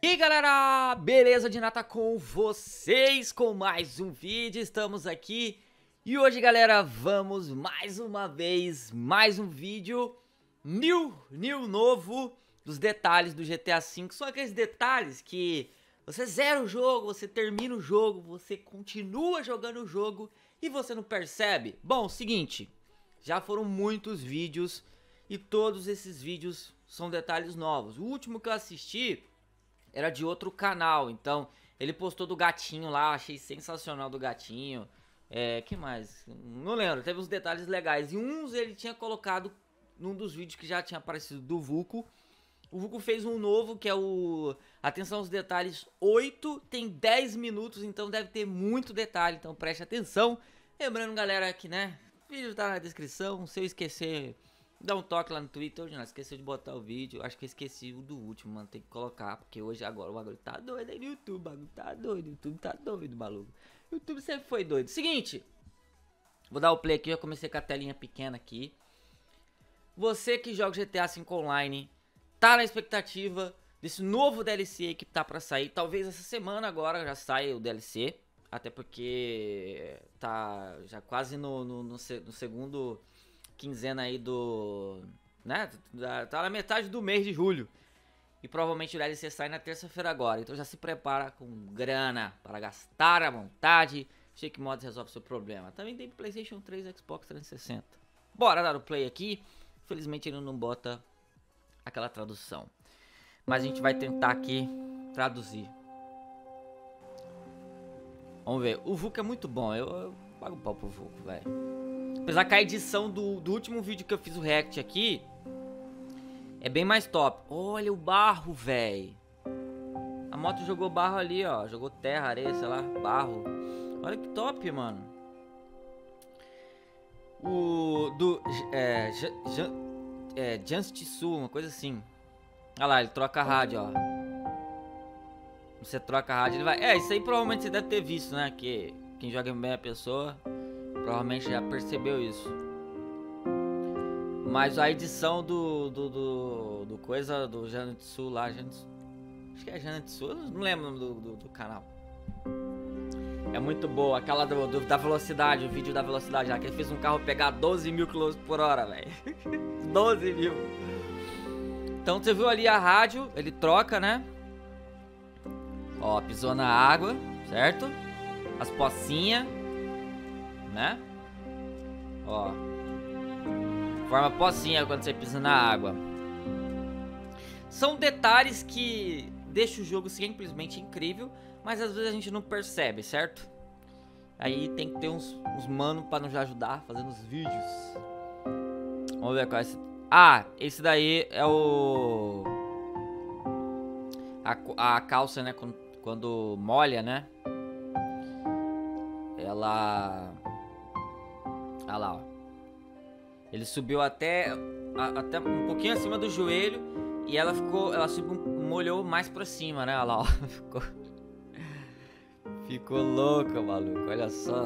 E aí galera, beleza de nata com vocês com mais um vídeo, estamos aqui e hoje galera vamos mais uma vez, mais um vídeo novo dos detalhes do GTA V. São aqueles detalhes que você zera o jogo, você termina o jogo, você continua jogando o jogo e você não percebe. Bom, seguinte, já foram muitos vídeos e todos esses vídeos são detalhes novos. O último que eu assisti era de outro canal, então ele postou do gatinho lá, achei sensacional do gatinho. Que mais? Não lembro, teve uns detalhes legais. E uns ele tinha colocado num dos vídeos que já tinha aparecido do Vulco. O Vulco fez um novo que é o... Atenção aos detalhes 8, tem 10 minutos, então deve ter muito detalhe, então preste atenção. Lembrando galera que, né, o vídeo tá na descrição, se eu esquecer... Dá um toque lá no Twitter, hoje não esqueceu de botar o vídeo. Acho que eu esqueci o do último, mano. Tem que colocar, porque hoje agora o bagulho tá doido aí no YouTube. O bagulho tá doido, o YouTube tá doido, maluco. O YouTube sempre foi doido. Seguinte, vou dar o play aqui, já comecei com a telinha pequena aqui. Você que joga GTA V Online, tá na expectativa desse novo DLC aí que tá pra sair. Talvez essa semana agora já saia o DLC. Até porque tá já quase no segundo... quinzena aí do... né? Tá na metade do mês de julho. E provavelmente o DLC sai na terça-feira agora. Então já se prepara com grana para gastar à vontade. Shake Mods resolve seu problema. Também tem PlayStation 3 e Xbox 360. Bora dar o play aqui. Infelizmente ele não bota aquela tradução. Mas a gente vai tentar aqui traduzir. Vamos ver. O Vulco é muito bom. Eu pago pau pro Vulco, velho. Apesar que a edição do último vídeo que eu fiz o react aqui é bem mais top. Olha o barro, velho. A moto jogou barro ali, ó. Jogou terra, areia, sei lá, barro. Olha que top, mano. O do... Janstisu, uma coisa assim. Olha lá, ele troca a rádio, ó. Você troca a rádio, ele vai... isso aí provavelmente você deve ter visto, né? Que quem joga bem a pessoa... provavelmente já percebeu isso. Mas a edição do coisa do Janetsu lá, acho que é Janetsu, eu não lembro o nome do canal. É muito boa, aquela da velocidade, o vídeo da velocidade lá, que ele fez um carro pegar 12 mil km por hora, velho. 12 mil. Então você viu ali a rádio, ele troca, né? Ó, pisou na água, certo? As pocinhas. Né? Ó. Forma pocinha quando você pisa na água. São detalhes que deixam o jogo simplesmente incrível, mas às vezes a gente não percebe, certo? Aí tem que ter uns manos pra nos ajudar fazendo os vídeos. Vamos ver qual é esse... Ah, esse daí é o... A calça, né? Quando molha, né? Ela... Olha lá, ó. Ele subiu até um pouquinho acima do joelho e ela subiu, molhou mais pra cima, né? Olha lá, ó. Ficou louca, maluco. Olha só.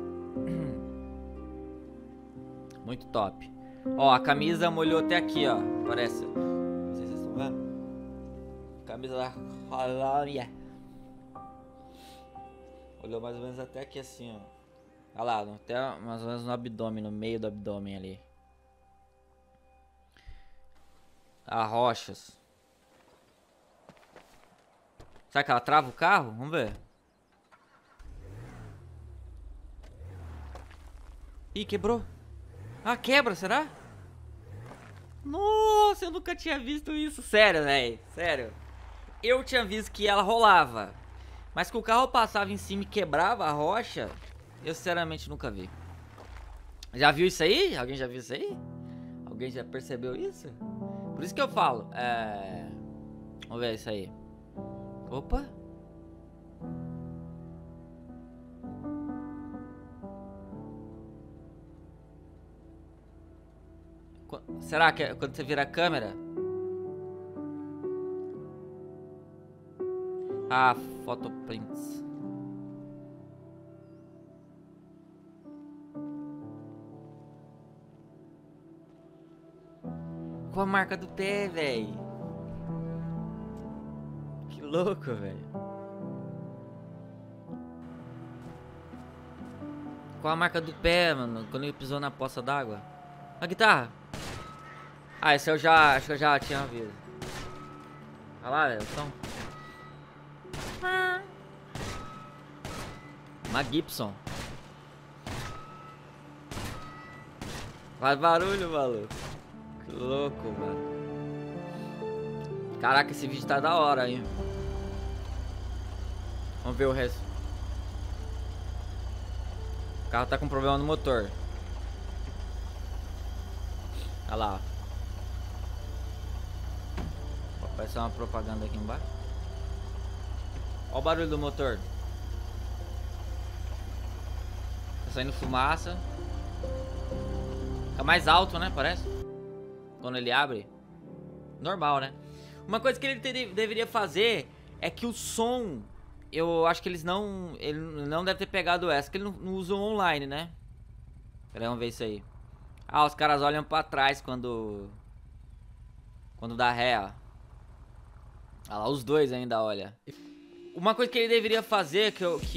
Muito top. Ó, a camisa molhou até aqui, ó. Parece. Não sei se vocês estão vendo. Camisa da Colômbia. Olhou mais ou menos até aqui assim, ó. Olha lá, até mais ou menos no abdômen, no meio do abdômen ali. Rochas. Será que ela trava o carro? Vamos ver. Ih, quebrou. Ah, quebra, será? Nossa, eu nunca tinha visto isso. Sério, velho. Sério. Eu tinha visto que ela rolava. Mas que o carro passava em cima e quebrava a rocha... Eu sinceramente nunca vi. Já viu isso aí? Alguém já viu isso aí? Alguém já percebeu isso? Por isso que eu falo. Vamos ver isso aí. Opa. Será que é quando você vira a câmera? Ah, photoprints. Com a marca do pé, velho. Que louco, velho. Qual a marca do pé, mano? Quando ele pisou na poça d'água. A guitarra. Ah, esse eu já... Acho que eu já tinha visto. Olha lá, velho. Então... Uma Gibson. Faz barulho, maluco. Que louco, mano. Caraca, esse vídeo tá da hora, hein? Vamos ver o resto. O carro tá com problema no motor. Olha lá. Parece uma propaganda aqui embaixo. Olha o barulho do motor. Tá saindo fumaça. Fica mais alto, né? Parece. Quando ele abre. Normal, né? Uma coisa que ele deveria fazer é que o som... Eu acho que eles não... Ele não deve ter pegado essa. Que ele não usa online, né? Pera aí, vamos ver isso aí. Ah, os caras olham pra trás quando dá ré, ó. Ah lá, os dois ainda, olha. Uma coisa que ele deveria fazer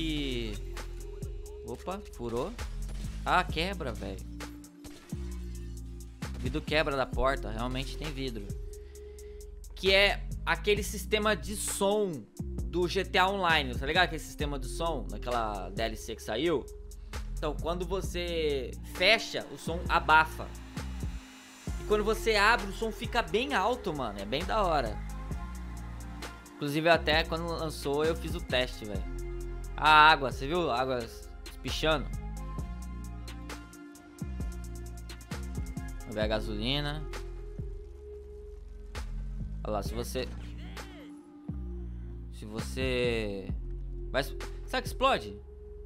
Opa, furou. Ah, quebra, velho. O vidro quebra da porta, realmente tem vidro. Que é aquele sistema de som do GTA Online, tá ligado? Aquele sistema de som, naquela DLC que saiu. Então, quando você fecha, o som abafa. E quando você abre, o som fica bem alto, mano. É bem da hora. Inclusive, até quando lançou, eu fiz o teste, velho. A água, você viu? A água espichando. Vamos ver a gasolina. Olha lá, se você... Vai... Será que explode?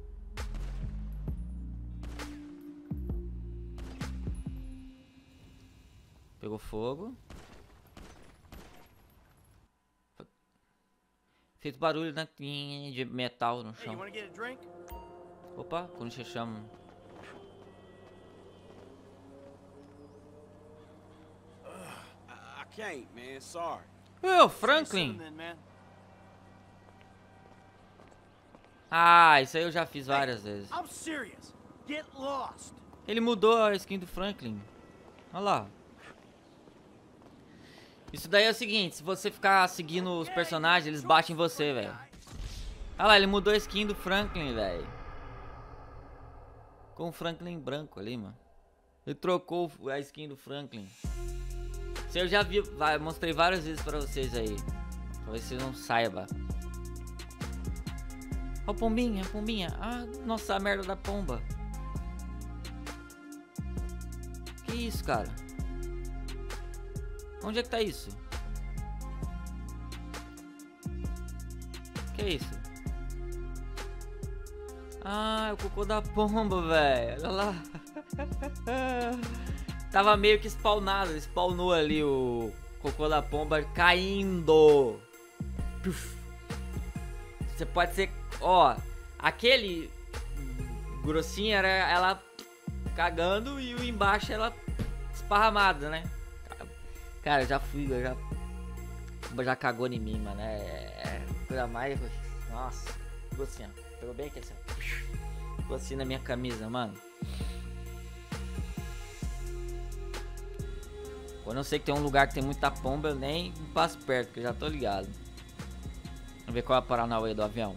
Pegou fogo. Feito barulho de metal no chão. Opa, quando você chama. I can't, man. Sorry. Ô, Franklin. Ah, isso aí eu já fiz várias vezes. I'm serious. Get lost. Ele mudou a skin do Franklin. Olha lá. Isso daí é o seguinte, se você ficar seguindo os personagens, eles batem em você, velho. Olha lá, ele mudou a skin do Franklin, velho. Com o Franklin branco ali, mano. Ele trocou a skin do Franklin. Isso eu já vi, mostrei várias vezes pra vocês aí. Talvez vocês não saibam. Ó, pombinha, pombinha. Ah, nossa, a merda da pomba. Que isso, cara? Onde é que tá isso? Que é isso? Ah, é o cocô da pomba, velho. Olha lá. Tava meio que spawnado. Spawnou ali o cocô da pomba caindo. Puf. Você pode ser... Ó, aquele grossinho era ela cagando e o embaixo ela esparramada, né? Cara, eu já fui, já cagou em mim, mano. É coisa mais... Nossa, ficou assim, ó. Pegou bem aqui assim, ó. Ficou assim na minha camisa, mano. Quando eu sei que tem um lugar que tem muita pomba, eu nem passo perto, porque eu já tô ligado. Vamos ver qual é a Paranauê do avião.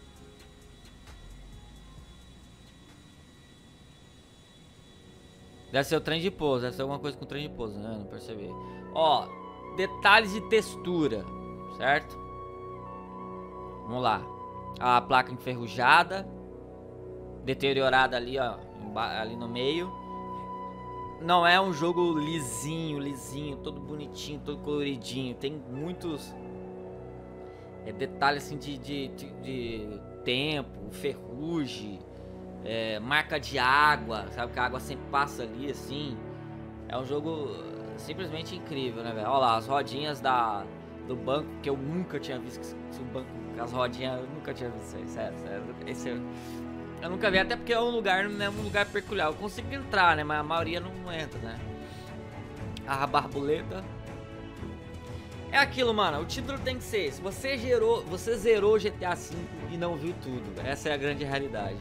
Deve ser o trem de pouso, deve ser alguma coisa com o trem de pouso, né? Não percebi. Ó, detalhes de textura, certo? Vamos lá. A placa enferrujada, deteriorada ali, ó, ali no meio. Não é um jogo lisinho, todo bonitinho, todo coloridinho. Tem muitos detalhes assim de tempo, ferrugem. Marca de água, sabe que a água sempre passa ali assim. É um jogo simplesmente incrível, né, velho? Olha lá, as rodinhas do banco, que eu nunca tinha visto. Se o banco com as rodinhas, eu nunca tinha visto isso aí, sério. Eu nunca vi, até porque é um lugar, não é um lugar peculiar. Eu consigo entrar, né, mas a maioria não entra, né? A borboleta. É aquilo, mano, o título tem que ser, se você zerou GTA V e não viu tudo, essa é a grande realidade.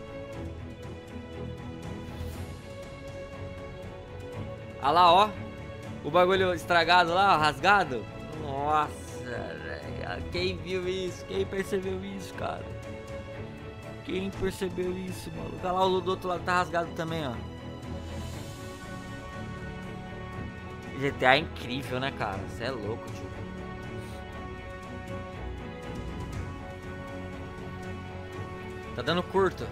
Olha lá, ó, o bagulho estragado lá, rasgado. Nossa, velho, quem viu isso, quem percebeu isso, cara? Quem percebeu isso, mano? Olha lá, o do outro lado tá rasgado também, ó. GTA é incrível, né, cara? Você é louco, tio. Tá dando curto.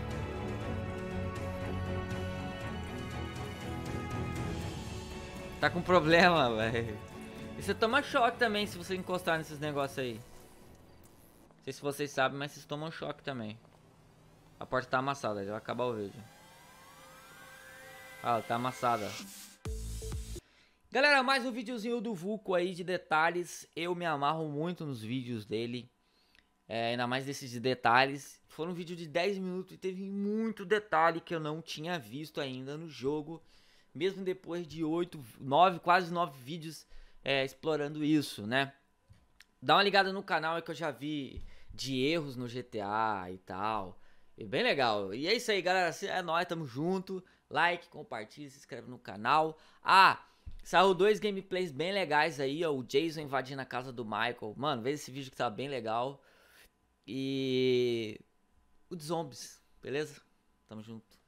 Tá com problema, velho. E você toma choque também se você encostar nesses negócios aí. Não sei se vocês sabem, mas vocês tomam choque também. A porta tá amassada, já vai acabar o vídeo. Ah, ela tá amassada. Galera, mais um videozinho do Vulco aí de detalhes. Eu me amarro muito nos vídeos dele. Ainda mais desses de detalhes. Foi um vídeo de 10 minutos e teve muito detalhe que eu não tinha visto ainda no jogo. Mesmo depois de 8, 9, quase 9 vídeos explorando isso, né? Dá uma ligada no canal aí que eu já vi de erros no GTA e tal. É bem legal. E é isso aí, galera. É nóis, tamo junto. Like, compartilha, se inscreve no canal. Ah, saiu 2 gameplays bem legais aí, ó. O Jason invadindo a casa do Michael. Mano, veja esse vídeo que tá bem legal. E o de zombies, beleza? Tamo junto.